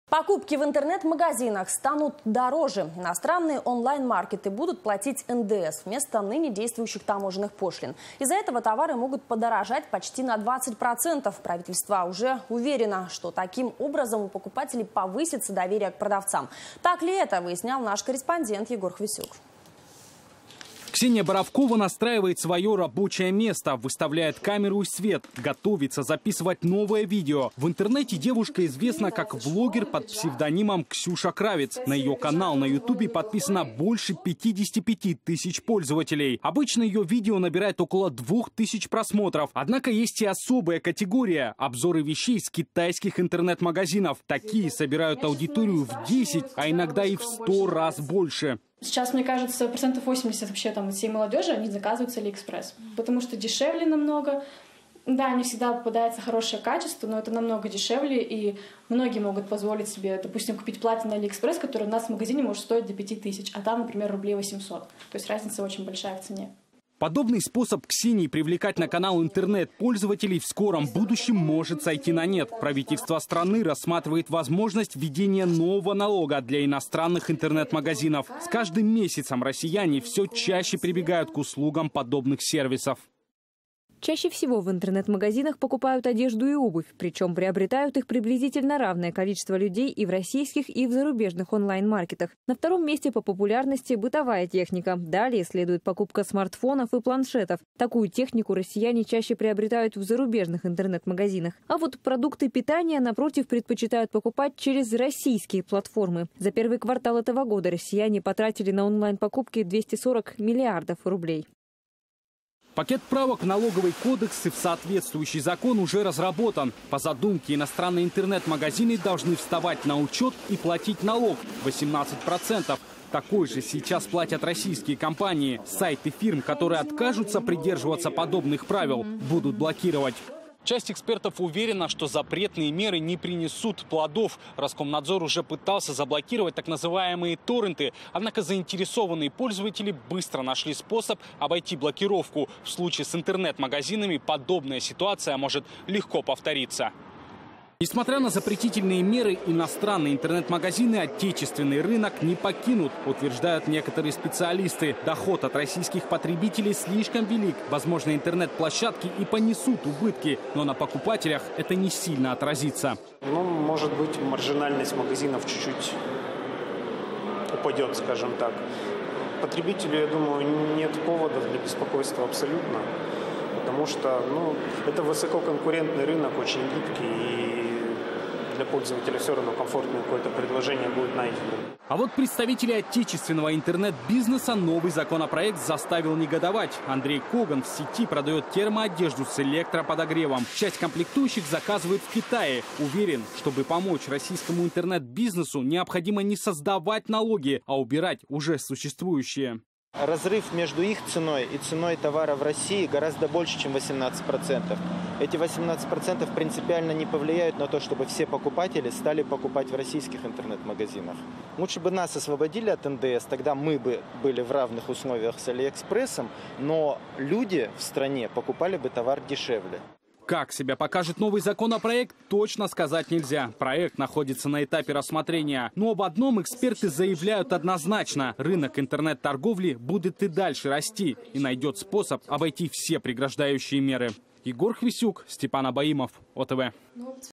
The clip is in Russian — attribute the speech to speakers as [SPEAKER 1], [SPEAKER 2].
[SPEAKER 1] Покупки в интернет-магазинах станут дороже. Иностранные онлайн-маркеты будут платить НДС вместо ныне действующих таможенных пошлин. Из-за этого товары могут подорожать почти на 20%. Правительство уже уверено, что таким образом у покупателей повысится доверие к продавцам. Так ли это, выяснял наш корреспондент Егор Хвисюк.
[SPEAKER 2] Ксения Боровкова настраивает свое рабочее место, выставляет камеру и свет, готовится записывать новое видео. В интернете девушка известна как влогер под псевдонимом Ксюша Кравец. На ее канал на Ютубе подписано больше 55 тысяч пользователей. Обычно ее видео набирает около 2000 просмотров. Однако есть и особая категория – обзоры вещей с китайских интернет-магазинов. Такие собирают аудиторию в 10, а иногда и в 100 раз больше.
[SPEAKER 3] Сейчас, мне кажется, 80% вообще там всей молодежи, они заказывают с Алиэкспресс, потому что дешевле намного. Да, не всегда попадается хорошее качество, но это намного дешевле, и многие могут позволить себе, допустим, купить платье на Алиэкспресс, которое у нас в магазине может стоить до 5000, а там, например, рублей 800. То есть разница очень большая в цене.
[SPEAKER 2] Подобный способ Ксении привлекать на канал интернет-пользователей в скором будущем может сойти на нет. Правительство страны рассматривает возможность введения нового налога для иностранных интернет-магазинов. С каждым месяцем россияне все чаще прибегают к услугам подобных сервисов.
[SPEAKER 4] Чаще всего в интернет-магазинах покупают одежду и обувь, причем приобретают их приблизительно равное количество людей и в российских, и в зарубежных онлайн-маркетах. На втором месте по популярности бытовая техника. Далее следует покупка смартфонов и планшетов. Такую технику россияне чаще приобретают в зарубежных интернет-магазинах. А вот продукты питания, напротив, предпочитают покупать через российские платформы. За первый квартал этого года россияне потратили на онлайн-покупки 240 миллиардов рублей.
[SPEAKER 2] Пакет правок в налоговый кодекс и в соответствующий закон уже разработан. По задумке, иностранные интернет-магазины должны вставать на учет и платить налог 18%. Такой же сейчас платят российские компании. Сайты фирм, которые откажутся придерживаться подобных правил, будут блокировать. Часть экспертов уверена, что запретные меры не принесут плодов. Роскомнадзор уже пытался заблокировать так называемые торренты. Однако заинтересованные пользователи быстро нашли способ обойти блокировку. В случае с интернет-магазинами подобная ситуация может легко повториться. Несмотря на запретительные меры, иностранные интернет-магазины отечественный рынок не покинут, утверждают некоторые специалисты. Доход от российских потребителей слишком велик. Возможно, интернет-площадки и понесут убытки, но на покупателях это не сильно отразится.
[SPEAKER 5] Может быть, маржинальность магазинов чуть-чуть упадет, скажем так. Потребителю, я думаю, нет поводов для беспокойства абсолютно. Потому что это высококонкурентный рынок, очень гибкий, и для пользователя все равно комфортное какое-то предложение будет найдено.
[SPEAKER 2] А вот представители отечественного интернет-бизнеса новый законопроект заставил негодовать. Андрей Коган в сети продает термоодежду с электроподогревом. Часть комплектующих заказывает в Китае. Уверен, чтобы помочь российскому интернет-бизнесу, необходимо не создавать налоги, а убирать уже существующие.
[SPEAKER 6] Разрыв между их ценой и ценой товара в России гораздо больше, чем 18%. Эти 18% принципиально не повлияют на то, чтобы все покупатели стали покупать в российских интернет-магазинах. Лучше бы нас освободили от НДС, тогда мы бы были в равных условиях с Алиэкспрессом, но люди в стране покупали бы товар дешевле.
[SPEAKER 2] Как себя покажет новый законопроект, точно сказать нельзя. Проект находится на этапе рассмотрения. Но об одном эксперты заявляют однозначно. Рынок интернет-торговли будет и дальше расти и найдет способ обойти все преграждающие меры. Егор Хвисюк, Степан Абаимов, ОТВ.